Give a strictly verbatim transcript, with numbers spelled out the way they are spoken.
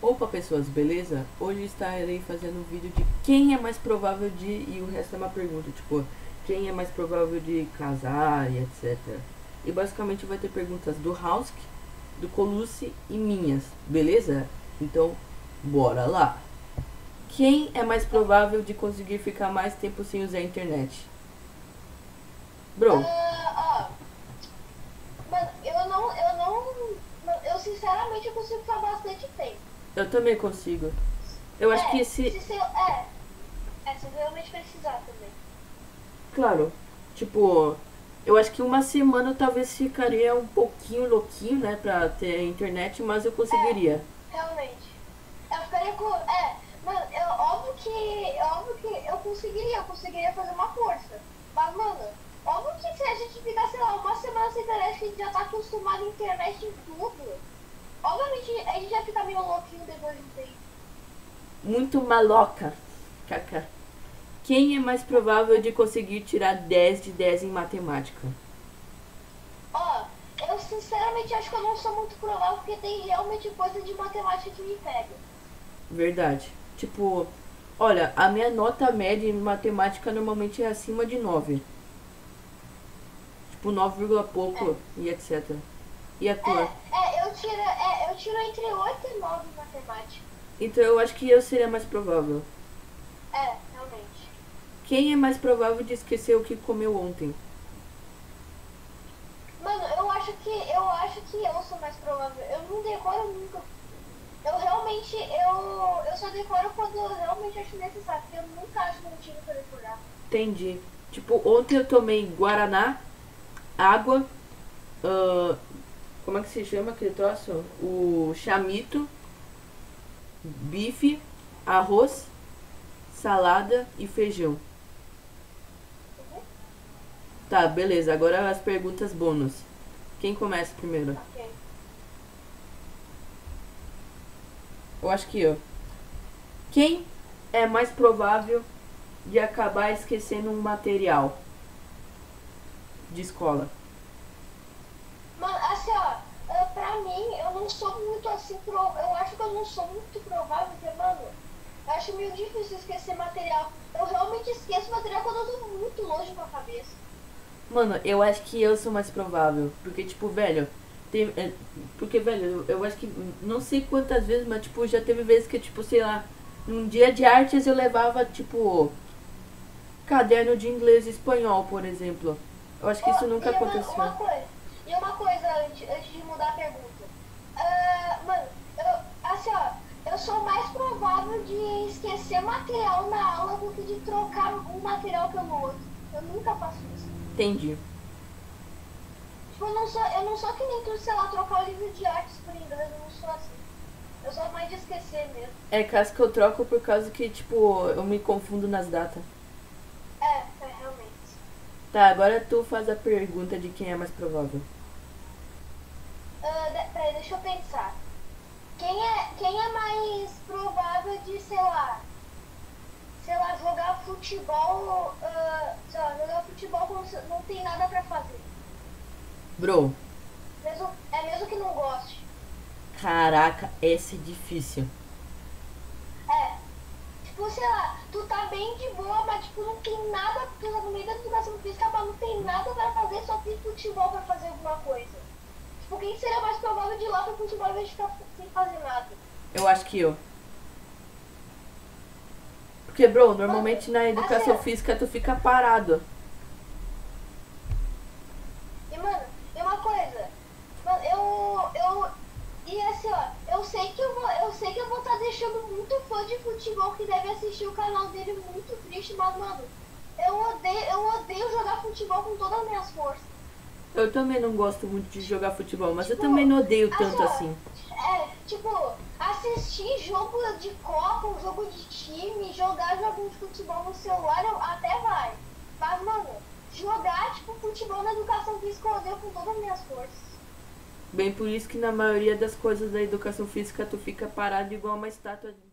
Opa pessoas, beleza? Hoje estarei fazendo um vídeo de quem é mais provável de... E o resto é uma pergunta, tipo, quem é mais provável de casar e etcétera. E basicamente vai ter perguntas do Hausk, do Colucci e minhas, beleza? Então, bora lá! Quem é mais provável de conseguir ficar mais tempo sem usar a internet? Bro. Ah, ó. Mano, eu não, eu não, mano, eu sinceramente eu consigo ficar bastante tempo. Eu também consigo. Eu acho que É, esse... se você, é, é, se eu realmente precisar também. Claro, tipo, eu acho que uma semana eu talvez ficaria um pouquinho louquinho, né, pra ter internet, mas eu É, conseguiria. realmente. Eu ficaria com, é, mano, eu, óbvio que, óbvio que eu conseguiria, eu conseguiria fazer uma força. Mas, mano, óbvio que se a gente ficar, sei lá, uma semana sem internet, que a gente já tá acostumado à internet em tudo, obviamente a gente já fica meio louquinho depois de um tempo. Muito maloca. Kaká. Quem é mais provável de conseguir tirar dez de dez em matemática? Ó, eu sinceramente acho que eu não sou muito provável porque tem realmente coisa de matemática que me pega. Verdade. Tipo, olha, a minha nota média em matemática normalmente é acima de nove. Tipo, nove vírgula pouco É, e etcétera. E a é, tua? é, eu tiro, é, eu tiro entre oito e nove em matemática. Então eu acho que eu seria mais provável. É, realmente. Quem é mais provável de esquecer o que comeu ontem? Mano, eu acho que eu acho que eu sou mais provável. Eu não decoro nunca. Eu realmente, eu, eu só decoro quando eu realmente acho necessário, porque eu nunca acho motivo pra decorar. Entendi. Tipo, ontem eu tomei guaraná, água, ah, como é que se chama aquele troço? O chamito, bife, arroz, salada e feijão. Uhum, Tá, beleza. Agora as perguntas bônus. Quem começa primeiro? ok. Eu acho que eu. Quem é mais provável de acabar esquecendo um material de escola? Mano, assim, ó, ah, pra mim, eu não sou muito assim, pro, eu acho que eu não sou muito provável, porque, mano, eu acho meio difícil esquecer material. Eu realmente esqueço material quando eu tô muito longe com a cabeça. Mano, eu acho que eu sou mais provável. Porque, tipo, velho, tem, é, porque, velho, eu, eu acho que não sei quantas vezes, mas, tipo, já teve vezes que, tipo, sei lá, num dia de artes eu levava, tipo, caderno de inglês e espanhol, por exemplo. Eu acho que isso Ó, nunca e, mano, aconteceu. uma coisa, e uma coisa antes, antes de mudar a pergunta. Ah, mano, eu, assim, ó, eu sou mais provável de esquecer material na aula do que de trocar um material pelo outro. Eu nunca faço isso. Entendi. Tipo, eu não sou, eu não sou que nem tu, sei lá, trocar o livro de artes por inglês, eu não sou assim. Eu sou mais de esquecer mesmo. É caso que eu troco por causa que, tipo, eu me confundo nas datas. É, é, realmente. Tá, agora tu faz a pergunta de quem é mais provável. Ah, de- peraí, deixa eu pensar. Quem é, quem é mais provável de, sei lá, sei lá, jogar futebol, ah, sei lá, jogar futebol quando você não tem nada pra fazer? Bro, Mesmo, é mesmo que não goste. caraca, essa é difícil. É, tipo, sei lá, tu tá bem de boa, mas tipo, não tem nada, tu tá no meio da educação física, mas não tem nada pra fazer, só tem futebol pra fazer alguma coisa. Tipo, quem seria mais provável de ir lá pro futebol em vez de ficar sem fazer nada? Eu acho que eu. Porque, bro, Mano, normalmente na educação assim, física tu fica parado. e mano, e uma coisa, mano, eu, eu, e assim, ó, eu sei que eu vou, eu sei que eu vou estar deixando muito fã de futebol que deve assistir o canal dele muito triste, mas, mano, eu odeio, eu odeio jogar futebol com todas as minhas forças. Eu também não gosto muito de jogar futebol, mas eu Tipo, também não odeio assim, tanto assim. ó, é, tipo, assistir jogo de Copa, um jogo de time, jogar jogo de futebol no celular, eu até vai. Mas, mano, jogar, tipo, futebol na educação física eu odeio com todas as minhas forças. Bem por isso que na maioria das coisas da educação física tu fica parado igual uma estátua.